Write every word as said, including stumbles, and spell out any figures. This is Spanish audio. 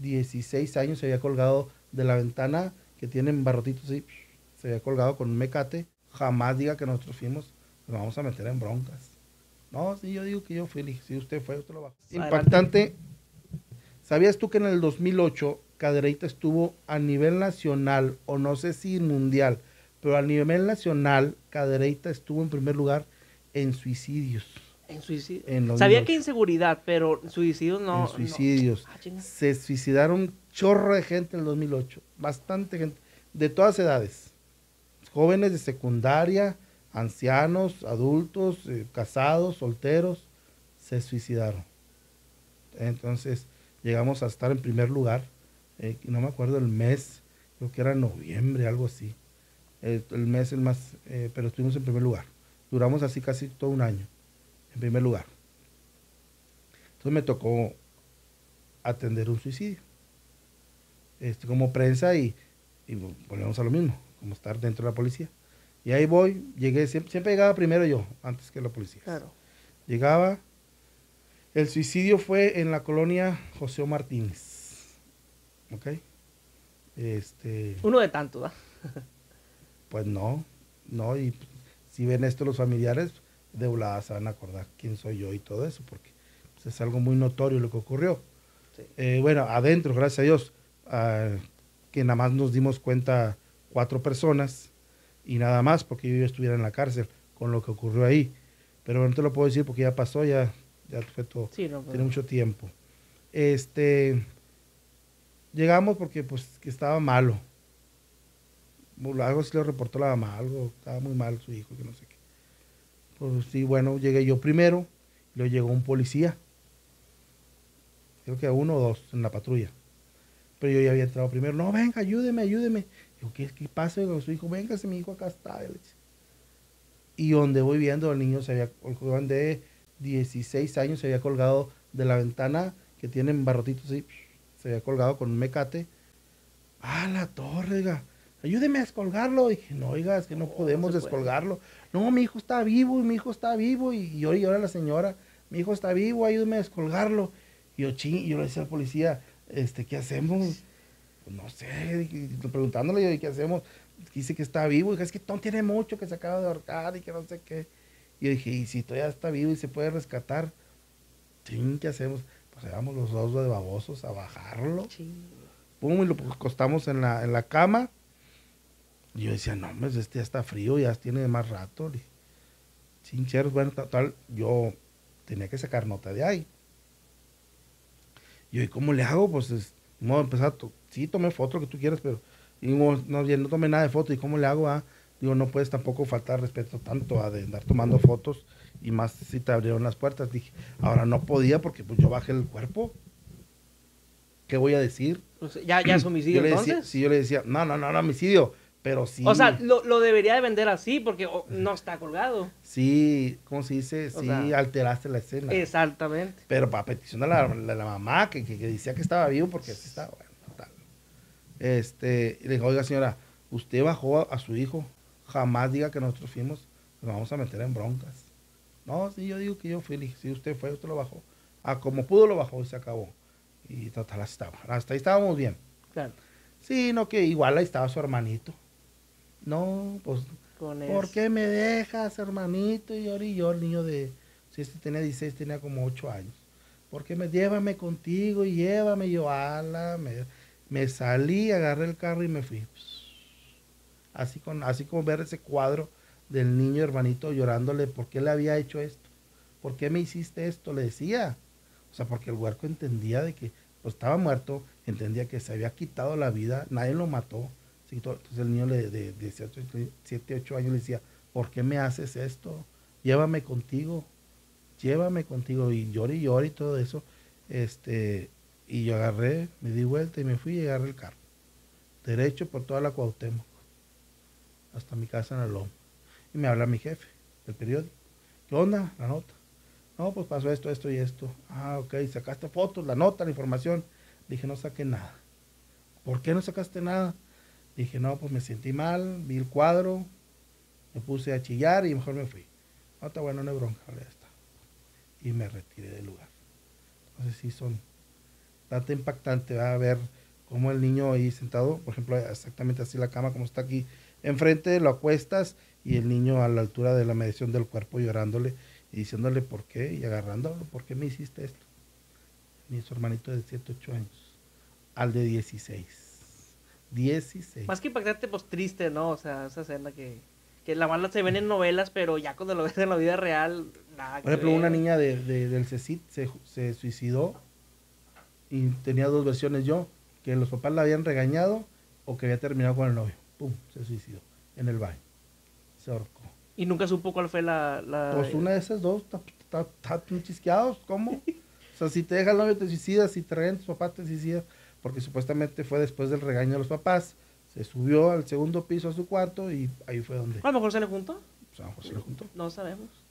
dieciséis años se había colgado de la ventana que tienen barrotitos así, se había colgado con un mecate. Jamás diga que nosotros fuimos, nos vamos a meter en broncas. No, sí, yo digo que yo fui, si usted fue, usted lo bajó. Impactante. ¿Sabías tú que en el dos mil ocho Cadereyta estuvo a nivel nacional, o no sé si mundial, pero a nivel nacional, Cadereyta estuvo en primer lugar en suicidios? En suicidios. En Sabía que inseguridad, pero suicidios no. En suicidios. No. Ah, se suicidaron chorro de gente en el dos mil ocho. Bastante gente. De todas edades. Jóvenes de secundaria, ancianos, adultos, eh, casados, solteros, se suicidaron. Entonces, llegamos a estar en primer lugar. Eh, no me acuerdo el mes, creo que era noviembre, algo así. El, el mes el más, eh, pero estuvimos en primer lugar. Duramos así casi todo un año, en primer lugar. Entonces me tocó atender un suicidio. Este, como prensa y, y volvemos a lo mismo, como estar dentro de la policía. Y ahí voy, llegué, siempre, siempre llegaba primero yo, antes que la policía. Claro. Llegaba, el suicidio fue en la colonia José Martínez. ¿Ok? Este, Uno de tantos, ¿verdad? Pues no, no, y si ven esto los familiares, de volada se van a acordar quién soy yo y todo eso, porque pues, es algo muy notorio lo que ocurrió. Sí. Eh, bueno, adentro, gracias a Dios, uh, que nada más nos dimos cuenta cuatro personas y nada más, porque yo ya estuviera en la cárcel con lo que ocurrió ahí. Pero no te lo puedo decir porque ya pasó, ya, ya fue todo, sí, no, tiene mucho tiempo. Este, llegamos porque pues que estaba malo. Algo sí le reportó la mamá, algo, estaba muy mal su hijo, que no sé qué. Pues sí, bueno, llegué yo primero, y luego llegó un policía. Creo que uno o dos en la patrulla. Pero yo ya había entrado primero. No, venga, ayúdeme, ayúdeme. Digo, ¿qué, qué pasa con su hijo? Véngase, mi hijo acá está. Y donde voy viendo, el niño se había, el joven de dieciséis años se había colgado de la ventana que tienen barrotitos así, se había colgado con un mecate. ¡Ah, la torre, oiga! Ayúdeme a descolgarlo. Dije, no, oiga, es que no podemos no descolgarlo. No, mi hijo está vivo, mi hijo está vivo. Y, y ahora, y ahora la señora, mi hijo está vivo, ayúdeme a descolgarlo. Y yo, ching, y yo le decía al policía, este, ¿qué hacemos? Pues no sé, y, y preguntándole, ¿qué hacemos? Dice que está vivo. Y dije, es que no tiene mucho, que se acaba de ahorcar y que no sé qué. Y yo dije, y si todavía está vivo y se puede rescatar, ching, ¿qué hacemos? Pues llevamos los dos de babosos a bajarlo. Ching. Pum, y lo acostamos en la, en la cama. Y yo decía, no, pues este ya está frío, ya tiene más rato. Sinceros, bueno, tal, yo tenía que sacar nota de ahí. Y yo, ¿y cómo le hago? Pues, es, no, empezar, sí, tomé foto, lo que tú quieras, pero digo, no, no tomé nada de foto. ¿Y cómo le hago? Ah? Digo, no puedes tampoco faltar respeto tanto a de andar tomando fotos, y más si te abrieron las puertas. Dije, ahora no podía porque pues yo bajé el cuerpo. ¿Qué voy a decir? Pues ya, ya es homicidio, yo entonces. Decía, sí, yo le decía, no, no, no, no, homicidio. Pero sí. O sea, lo, lo debería de vender así porque oh, no está colgado. Sí, ¿cómo se dice? Sí, o sea, alteraste la escena. Exactamente. Pero para petición de la, de la mamá, que, que, que decía que estaba vivo, porque así estaba, bueno, total. Este, y le dijo, oiga señora, usted bajó a, a su hijo, jamás diga que nosotros fuimos, nos vamos a meter en broncas. No, sí, yo digo que yo fui, le dije, si usted fue, usted lo bajó. Ah, como pudo lo bajó y se acabó. Y total, así estaba. Hasta ahí estábamos bien. Claro. Sí, no, que igual ahí estaba su hermanito. No, pues, Con ¿por eso. qué me dejas, hermanito? Y yo, y yo, el niño de, si este tenía dieciséis, tenía como ocho años. ¿Por qué me, llévame contigo y llévame? Y yo, ala, me, me salí, agarré el carro y me fui. Así, con, así como ver ese cuadro del niño hermanito llorándole, ¿por qué le había hecho esto? ¿Por qué me hiciste esto? Le decía. O sea, porque el huerco entendía de que pues, estaba muerto, entendía que se había quitado la vida, nadie lo mató. Entonces el niño de, de, de siete, ocho años le decía, ¿por qué me haces esto? Llévame contigo, llévame contigo. Y lloré y lloré y todo eso. Este, y yo agarré, me di vuelta y me fui y agarré el carro. Derecho por toda la Cuauhtémoc, hasta mi casa en el Lomo. Y me habla mi jefe del periódico. ¿Qué onda? La nota. No, pues pasó esto, esto y esto. Ah, ok, sacaste fotos, la nota, la información. Dije, no saqué nada. ¿Por qué no sacaste nada? Dije, no, pues me sentí mal, vi el cuadro, me puse a chillar y mejor me fui. No, está bueno, no hay bronca, ya está. Y me retiré del lugar. Entonces sí son bastante impactante, va a ver cómo el niño ahí sentado, por ejemplo, exactamente así la cama como está aquí enfrente, lo acuestas y el niño a la altura de la medición del cuerpo llorándole y diciéndole por qué y agarrándolo, ¿por qué me hiciste esto? Ni su hermanito de siete, ocho años, al de dieciséis. dieciséis. Más que impactante, pues triste, ¿no? O sea, esa escena que, que la mala se ven en novelas, pero ya cuando lo ves en la vida real, nada que Por ejemplo, ver. una niña de, de- del CECIT se, se suicidó y tenía dos versiones yo, que los papás la habían regañado o que había terminado con el novio. Pum, se suicidó en el baño. Se ahorcó. Y nunca supo cuál fue la... la... Pues una de esas dos, están chisqueados, ¿cómo? O sea, si te deja el novio te suicidas, si te regañan tus papás te suicidas, porque supuestamente fue después del regaño de los papás, se subió al segundo piso a su cuarto y ahí fue donde, A lo mejor se le juntó. pues a lo mejor se lo juntó. No sabemos.